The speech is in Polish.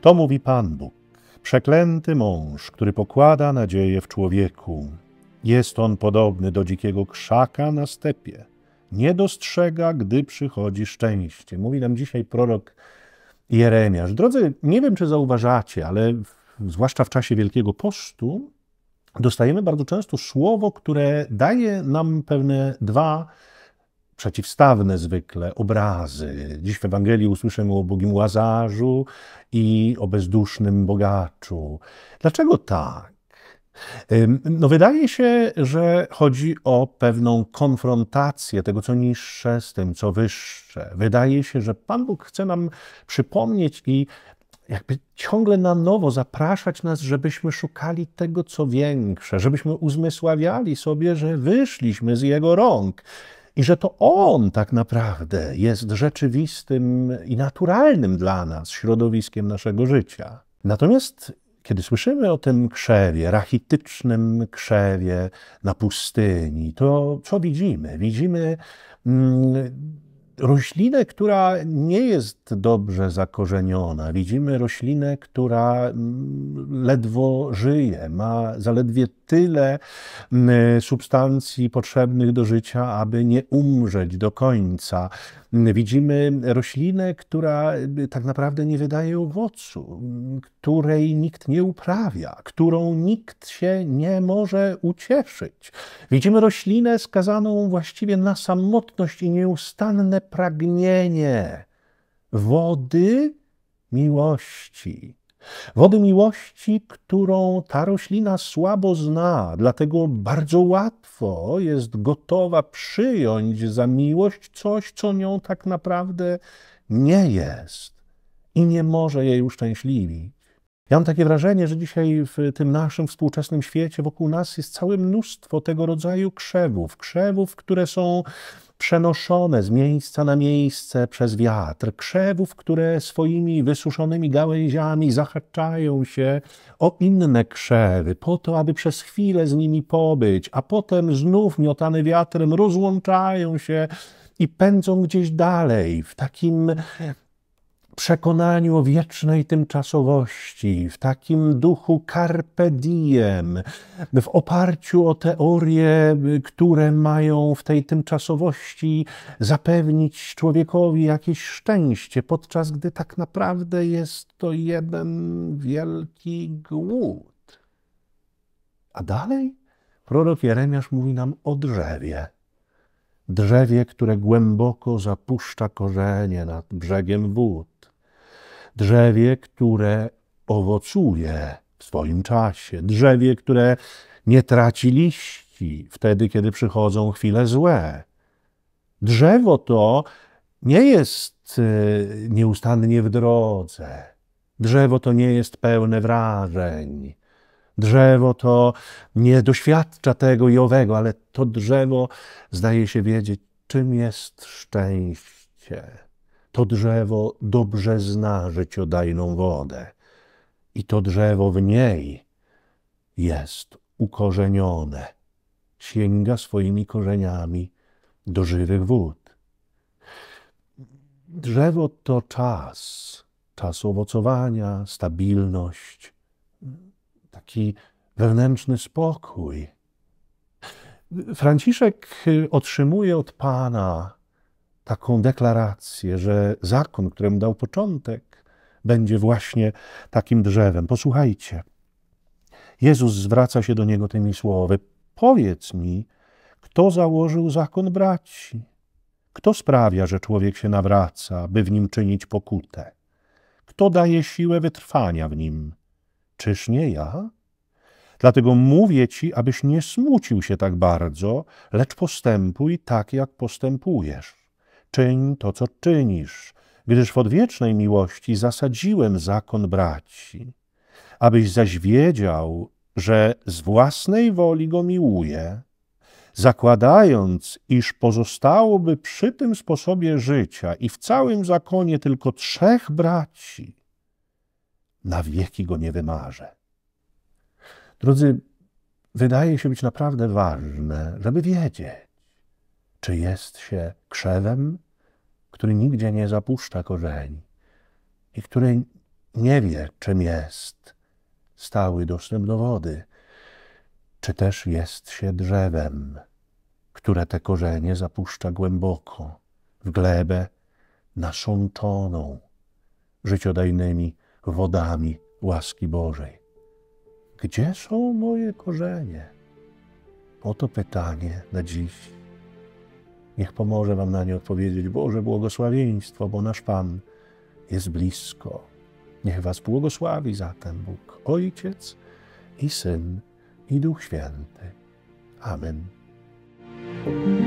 To mówi Pan Bóg. Przeklęty mąż, który pokłada nadzieję w człowieku. Jest on podobny do dzikiego krzaka na stepie. Nie dostrzega, gdy przychodzi szczęście. Mówi nam dzisiaj prorok Jeremiasz. Drodzy, nie wiem, czy zauważacie, ale zwłaszcza w czasie Wielkiego Postu dostajemy bardzo często słowo, które daje nam pewne dwa przeciwstawne zwykle obrazy. Dziś w Ewangelii usłyszymy o ubogim Łazarzu i o bezdusznym bogaczu. Dlaczego tak? No wydaje się, że chodzi o pewną konfrontację tego, co niższe, z tym, co wyższe. Wydaje się, że Pan Bóg chce nam przypomnieć i jakby ciągle na nowo zapraszać nas, żebyśmy szukali tego, co większe, żebyśmy uzmysławiali sobie, że wyszliśmy z Jego rąk i że to On tak naprawdę jest rzeczywistym i naturalnym dla nas środowiskiem naszego życia. Natomiast kiedy słyszymy o tym krzewie, rachitycznym krzewie na pustyni, to co widzimy? Widzimy roślinę, która nie jest dobrze zakorzeniona. Widzimy roślinę, która ledwo żyje, ma zaledwie tyle substancji potrzebnych do życia, aby nie umrzeć do końca. Widzimy roślinę, która tak naprawdę nie wydaje owocu, której nikt nie uprawia, którą nikt się nie może ucieszyć. Widzimy roślinę skazaną właściwie na samotność i nieustanne pragnienie wody miłości. Wody miłości, którą ta roślina słabo zna, dlatego bardzo łatwo jest gotowa przyjąć za miłość coś, co nią tak naprawdę nie jest i nie może jej uszczęśliwić. Ja mam takie wrażenie, że dzisiaj w tym naszym współczesnym świecie wokół nas jest całe mnóstwo tego rodzaju krzewów, które są przenoszone z miejsca na miejsce przez wiatr, krzewów, które swoimi wysuszonymi gałęziami zahaczają się o inne krzewy, po to, aby przez chwilę z nimi pobyć, a potem znów miotane wiatrem rozłączają się i pędzą gdzieś dalej w takim przekonaniu o wiecznej tymczasowości, w takim duchu carpe diem, w oparciu o teorie, które mają w tej tymczasowości zapewnić człowiekowi jakieś szczęście, podczas gdy tak naprawdę jest to jeden wielki głód. A dalej prorok Jeremiasz mówi nam o drzewie. Drzewie, które głęboko zapuszcza korzenie nad brzegiem wód. Drzewie, które owocuje w swoim czasie. Drzewie, które nie traci liści wtedy, kiedy przychodzą chwile złe. Drzewo to nie jest nieustannie w drodze. Drzewo to nie jest pełne wrażeń. Drzewo to nie doświadcza tego i owego, ale to drzewo zdaje się wiedzieć, czym jest szczęście. To drzewo dobrze zna życiodajną wodę i to drzewo w niej jest ukorzenione. Sięga swoimi korzeniami do żywych wód. Drzewo to czas owocowania, stabilność, taki wewnętrzny spokój. Franciszek otrzymuje od Pana taką deklarację, że zakon, któremu dał początek, będzie właśnie takim drzewem. Posłuchajcie, Jezus zwraca się do niego tymi słowy. Powiedz mi, kto założył zakon braci? Kto sprawia, że człowiek się nawraca, by w nim czynić pokutę? Kto daje siłę wytrwania w nim? Czyż nie ja? Dlatego mówię ci, abyś nie smucił się tak bardzo, lecz postępuj tak, jak postępujesz. Czyń to, co czynisz, gdyż w odwiecznej miłości zasadziłem zakon braci. Abyś zaś wiedział, że z własnej woli go miłuję, zakładając, iż pozostałoby przy tym sposobie życia i w całym zakonie tylko 3 braci, na wieki go nie wymarzę. Drodzy, wydaje się być naprawdę ważne, żeby wiedzieć, czy jest się krzewem, który nigdzie nie zapuszcza korzeni i który nie wie, czym jest stały dostęp do wody, czy też jest się drzewem, które te korzenie zapuszcza głęboko w glebę nasączoną życiodajnymi wodami łaski Bożej. Gdzie są moje korzenie? Oto pytanie na dziś. Niech pomoże wam na nie odpowiedzieć Boże błogosławieństwo, bo nasz Pan jest blisko. Niech was błogosławi zatem Bóg, Ojciec i Syn i Duch Święty. Amen.